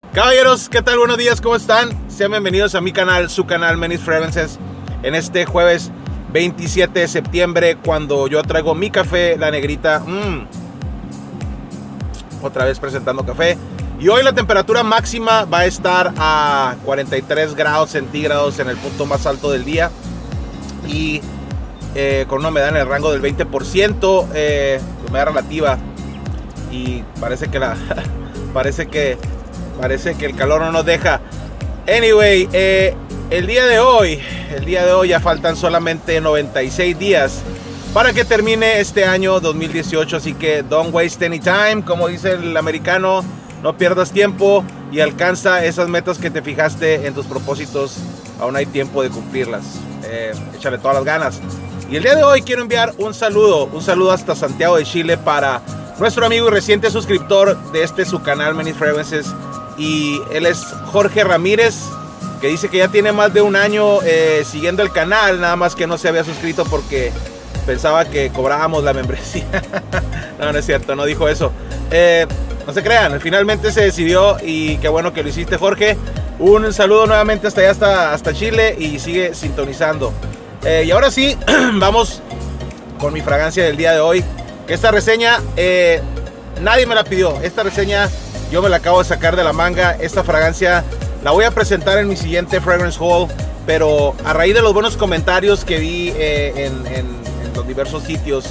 Caballeros, ¿qué tal? Buenos días, ¿cómo están? Sean bienvenidos a mi canal, su canal Many's Fragrances. En este jueves 27 de septiembre, cuando yo traigo mi café, la negrita. Otra vez presentando café. Y hoy la temperatura máxima va a estar a 43 grados centígrados en el punto más alto del día. Y con una humedad en el rango del 20%, humedad relativa. Y parece que parece que el calor no nos deja. Anyway, el día de hoy ya faltan solamente 96 días para que termine este año 2018. Así que don't waste any time, como dice el americano. No pierdas tiempo y alcanza esas metas que te fijaste en tus propósitos. Aún hay tiempo de cumplirlas. Échale todas las ganas. Y el día de hoy quiero enviar un saludo hasta Santiago de Chile para nuestro amigo y reciente suscriptor de su canal Many's Fragrances. Y él es Jorge Ramírez, que dice que ya tiene más de un año siguiendo el canal, nada más que no se había suscrito porque pensaba que cobrábamos la membresía. No, no es cierto, no dijo eso. No se crean, finalmente se decidió y qué bueno que lo hiciste, Jorge. Un saludo nuevamente hasta allá, hasta Chile, y sigue sintonizando. Y ahora sí, vamos con mi fragancia del día de hoy. Esta reseña, nadie me la pidió. Esta reseña yo me la acabo de sacar de la manga. Esta fragancia la voy a presentar en mi siguiente Fragrance Haul, pero a raíz de los buenos comentarios que vi en los diversos sitios,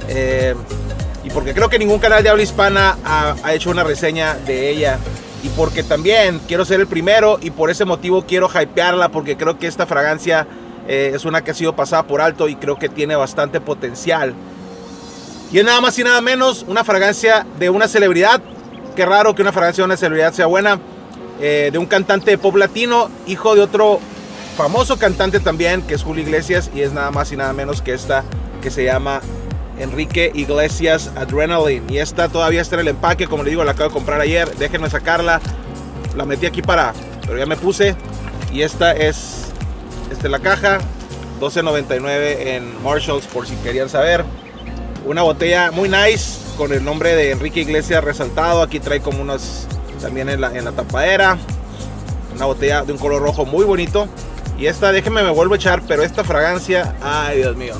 y porque creo que ningún canal de habla hispana ha hecho una reseña de ella, y porque también quiero ser el primero, y por ese motivo quiero hypearla, porque creo que esta fragancia es una que ha sido pasada por alto y creo que tiene bastante potencial. Y es nada más y nada menos una fragancia de una celebridad. Qué raro que una fragancia de una celebridad sea buena. De un cantante de pop latino, hijo de otro famoso cantante también, que es Julio Iglesias, y es nada más y nada menos que esta, que se llama Enrique Iglesias Adrenaline. Y esta todavía está en el empaque, como le digo, la acabo de comprar ayer. Déjenme sacarla. La metí aquí pero ya me puse. Y esta es la caja, $12.99 en Marshalls, por si querían saber. Una botella muy nice, con el nombre de Enrique Iglesias resaltado. Aquí trae como unos también en la tapadera. Una botella de un color rojo muy bonito. Y esta, déjenme me vuelvo a echar, pero esta fragancia, ay Dios mío,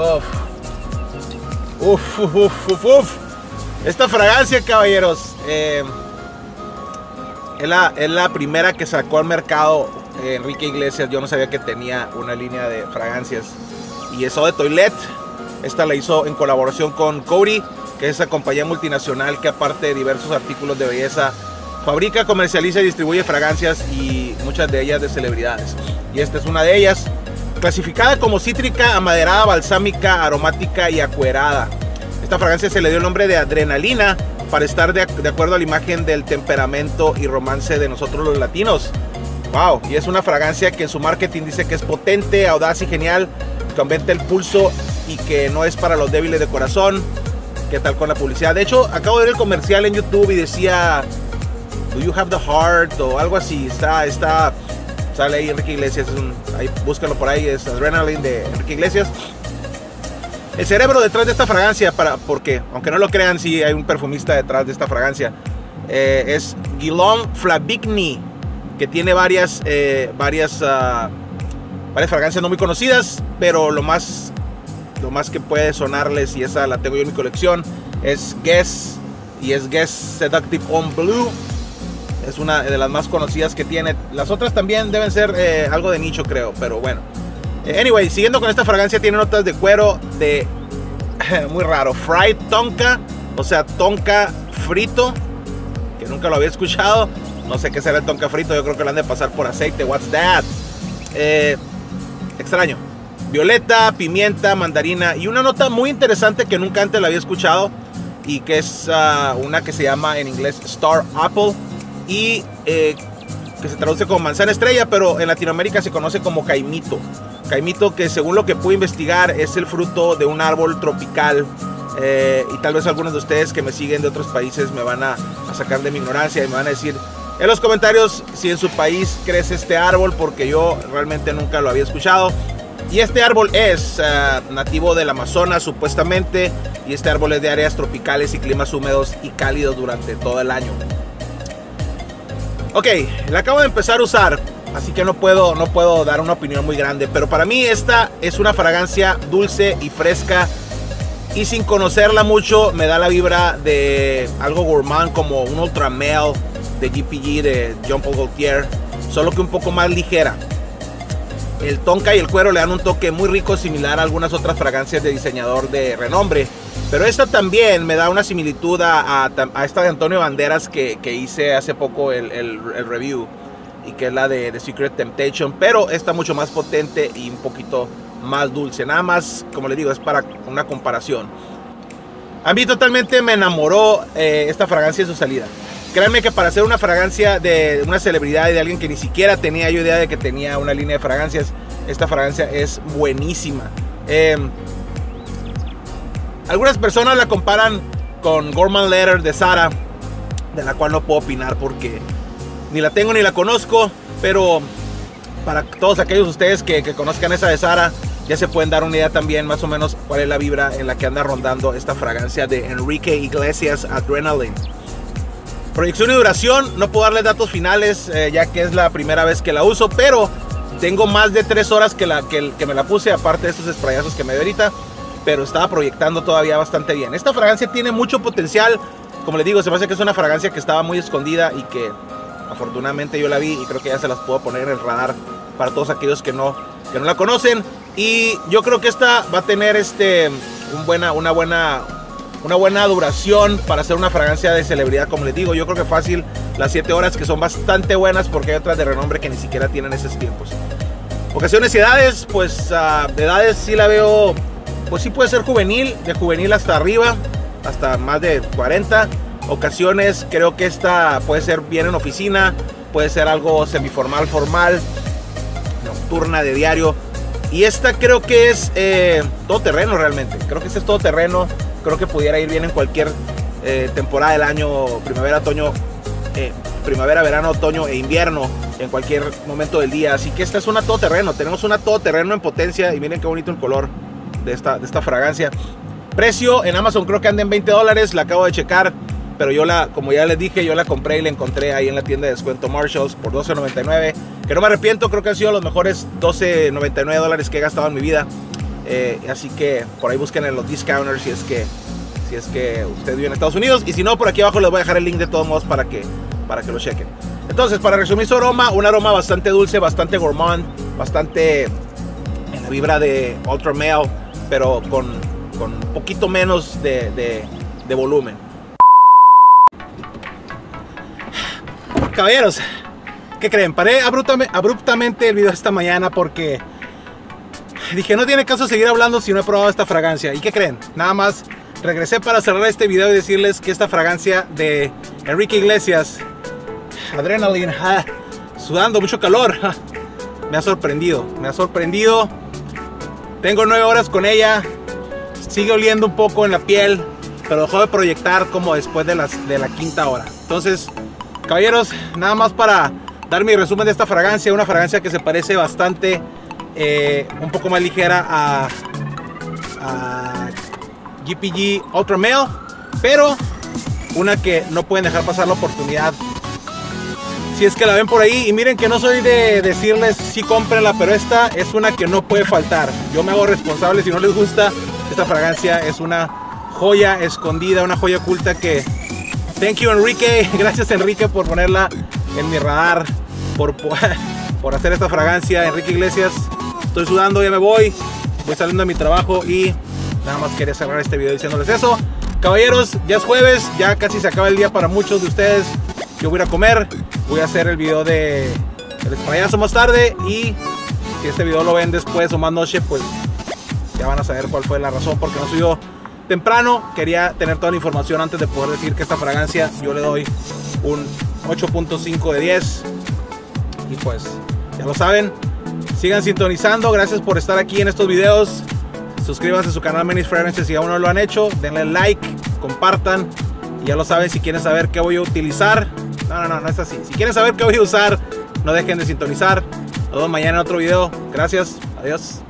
uf. Esta fragancia, caballeros, es la primera que sacó al mercado Enrique Iglesias. Yo no sabía que tenía una línea de fragancias, y eso de Toilette. Esta la hizo en colaboración con Coty, que es esa compañía multinacional que, aparte de diversos artículos de belleza, fabrica, comercializa y distribuye fragancias, y muchas de ellas de celebridades. Y esta es una de ellas, clasificada como cítrica, amaderada, balsámica, aromática y acuerada. Esta fragancia se le dio el nombre de adrenalina para estar de acuerdo a la imagen del temperamento y romance de nosotros los latinos. Wow, y es una fragancia que en su marketing dice que es potente, audaz y genial, que aumenta el pulso y que no es para los débiles de corazón. ¿Qué tal con la publicidad? De hecho, acabo de ver el comercial en YouTube y decía "Do you have the heart?" o algo así. Sale ahí Enrique Iglesias, ahí búscalo por ahí, es Adrenaline de Enrique Iglesias. El cerebro detrás de esta fragancia, porque aunque no lo crean, sí hay un perfumista detrás de esta fragancia, es Guillaume Flavigny, que tiene varias fragancias no muy conocidas, pero lo más que puede sonarles, y esa la tengo yo en mi colección, es Guess, y es Guess Seductive Homme Bleu. Es una de las más conocidas que tiene. Las otras también deben ser algo de nicho, creo, pero bueno. Anyway, siguiendo con esta fragancia, tiene notas de cuero de muy raro, fried tonka, o sea, tonka frito, que nunca lo había escuchado. No sé qué será el tonka frito, yo creo que lo han de pasar por aceite. What's that? Extraño. Violeta, pimienta, mandarina, y una nota muy interesante que nunca antes la había escuchado, y que es una que se llama en inglés Star Apple, y que se traduce como manzana estrella, pero en Latinoamérica se conoce como caimito. Caimito, que según lo que pude investigar es el fruto de un árbol tropical, y tal vez algunos de ustedes que me siguen de otros países me van a sacar de mi ignorancia y me van a decir en los comentarios si en su país crece este árbol, porque yo realmente nunca lo había escuchado. Y este árbol es nativo del Amazonas, supuestamente, y este árbol es de áreas tropicales y climas húmedos y cálidos durante todo el año. Ok, la acabo de empezar a usar, así que no puedo dar una opinión muy grande, pero para mí esta es una fragancia dulce y fresca, y sin conocerla mucho me da la vibra de algo gourmand como un Ultra Male de GPG de Jean Paul Gaultier, solo que un poco más ligera. El tonka y el cuero le dan un toque muy rico, similar a algunas otras fragancias de diseñador de renombre. Pero esta también me da una similitud a esta de Antonio Banderas que hice hace poco el review, y que es la de Secret Temptation, pero esta mucho más potente y un poquito más dulce. Nada más, como les digo, es para una comparación. A mí totalmente me enamoró esta fragancia en su salida. Créanme que para hacer una fragancia de una celebridad y de alguien que ni siquiera tenía yo idea de que tenía una línea de fragancias, esta fragancia es buenísima. Algunas personas la comparan con Gourmand Leather de Zara, de la cual no puedo opinar porque ni la tengo ni la conozco, pero para todos aquellos de ustedes que conozcan esa de Zara, ya se pueden dar una idea también más o menos cuál es la vibra en la que anda rondando esta fragancia de Enrique Iglesias Adrenaline. Proyección y duración, no puedo darles datos finales ya que es la primera vez que la uso, pero tengo más de 3 horas que me la puse, aparte de estos sprayazos que me dio ahorita, pero estaba proyectando todavía bastante bien. Esta fragancia tiene mucho potencial, como les digo, se me hace que es una fragancia que estaba muy escondida y que afortunadamente yo la vi, y creo que ya se las puedo poner en el radar para todos aquellos que no la conocen. Y yo creo que esta va a tener una buena duración para hacer una fragancia de celebridad. Como les digo, yo creo que fácil las 7 horas, que son bastante buenas porque hay otras de renombre que ni siquiera tienen esos tiempos. Ocasiones y edades, pues de edades sí la veo, pues sí puede ser juvenil, de juvenil hasta arriba, hasta más de 40. Ocasiones creo que esta puede ser bien en oficina, puede ser algo semiformal, formal, nocturna, de diario. Y esta creo que es todoterreno realmente. Creo que este es todoterreno. Creo que pudiera ir bien en cualquier temporada del año, primavera, verano, otoño e invierno, en cualquier momento del día. Así que esta es una todoterreno. Tenemos una todoterreno en potencia, y miren qué bonito el color de esta fragancia. Precio en Amazon creo que anda en $20, la acabo de checar. Pero como ya les dije, yo la compré y la encontré ahí en la tienda de descuento Marshalls por $12.99. Que no me arrepiento, creo que han sido los mejores $12.99 que he gastado en mi vida. Así que por ahí busquen en los discounters si es que ustedes viven en Estados Unidos. Y si no, por aquí abajo les voy a dejar el link de todos modos para que lo chequen. Entonces, para resumir su aroma, un aroma bastante dulce, bastante gourmand, bastante en la vibra de Ultra Male, pero con un poquito menos de volumen. Caballeros, ¿qué creen? Paré abruptamente el video esta mañana porque dije, no tiene caso seguir hablando si no he probado esta fragancia. ¿Y qué creen? Nada más regresé para cerrar este video y decirles que esta fragancia de Enrique Iglesias Adrenaline, sudando mucho calor, me ha sorprendido. Tengo 9 horas con ella, sigue oliendo un poco en la piel, pero dejó de proyectar como después de la 5ª hora. Entonces, caballeros, nada más para dar mi resumen de esta fragancia. Una fragancia que se parece bastante, un poco más ligera a GPG Ultra Male, pero una que no pueden dejar pasar la oportunidad si es que la ven por ahí. Y miren que no soy de decirles sí cómprenla, pero esta es una que no puede faltar. Yo me hago responsable si no les gusta. Esta fragancia es una joya escondida, una joya oculta que... Thank you, Enrique. Gracias, Enrique, por ponerla en mi radar, por hacer esta fragancia. Enrique Iglesias, estoy sudando, ya me voy saliendo de mi trabajo y nada más quería cerrar este video diciéndoles eso. Caballeros, ya es jueves, ya casi se acaba el día para muchos de ustedes. Yo voy a ir a comer, voy a hacer el video del sprayazo más tarde, y si este video lo ven después o más noche, pues ya van a saber cuál fue la razón porque no subió temprano. Quería tener toda la información antes de poder decir que esta fragancia yo le doy un 8.5 de 10. Y pues ya lo saben, sigan sintonizando. Gracias por estar aquí en estos videos. Suscríbanse a su canal Many Fragrances si aún no lo han hecho. Denle like, compartan. Y ya lo saben, si quieren saber qué voy a utilizar, no es así. Si quieren saber qué voy a usar, no dejen de sintonizar. Nos vemos mañana en otro video. Gracias, adiós.